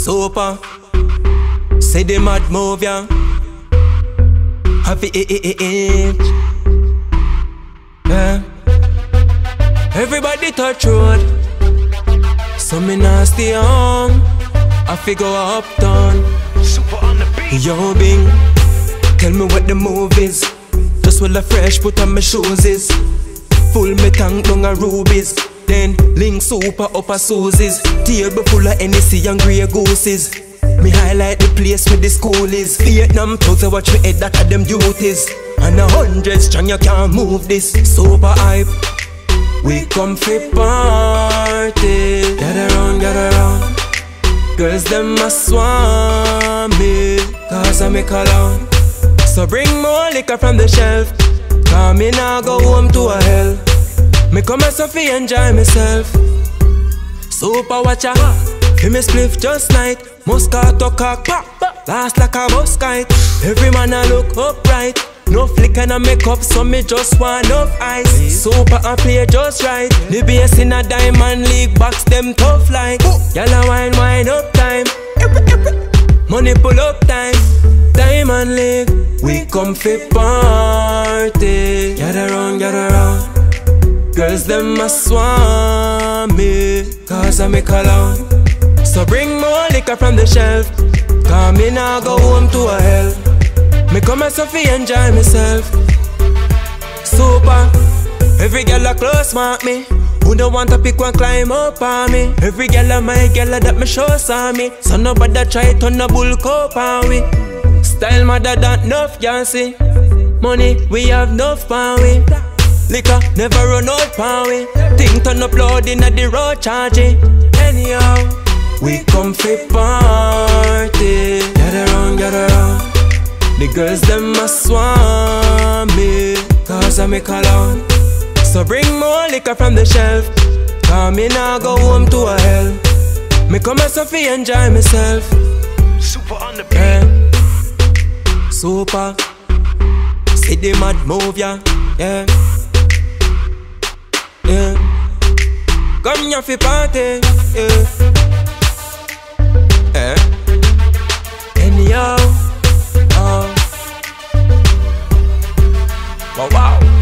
Super. Say the mad move, yeah. Have it, yeah. Everybody touch road, so me nah stay home. I figure uptown. Super on the beat. Yo, Bing, tell me what the move is. Just while I fresh put on my shoes is. Full me tank down a rubies. Then link super up a Susie's. Table full of NEC and grey gooses. Me highlight the place where the school is. Vietnam thugs I watch me head, that are them duties. And 100 strong you can't move this. Super hype, we come for party. Gather round. Girls them must want me, cause I make cologne. So bring more liquor from the shelf, cause me nah go home to a hell. Me come as Sophie enjoy myself. Super watcher, give me spliff just night. Moscato cock pop, last like a bus kite. Every man I look upright. No flick and I make up, so me just want enough ice. Super and play just right. The bass in a Diamond League box them tough like. Y'all wine up time. Money pull up time. Diamond League, we come for party. Gather round. Girls them must want me, cause I make cologne. So bring more liquor from the shelf, cause me nah go home to a hell. Me come as Sophie enjoy myself. Super. Every girl a close mark me. Who don't want to pick one climb up on me? Every girl a my girl a that me show saw me. So nobody try turn a bull cup on we. Style mother that enough y'all see. Money we have enough on we. Liquor never run out pan we. Think turn upload in the road charging. Anyhow, we come for party. Gather round. The girls them must want me, cause I make cologne. So bring more liquor from the shelf, cause me nah go home to a hell. Me come as Sophie enjoy myself. Super on the beat. Super. See the mad move, yeah. Come here for party, Anyhow. Wow.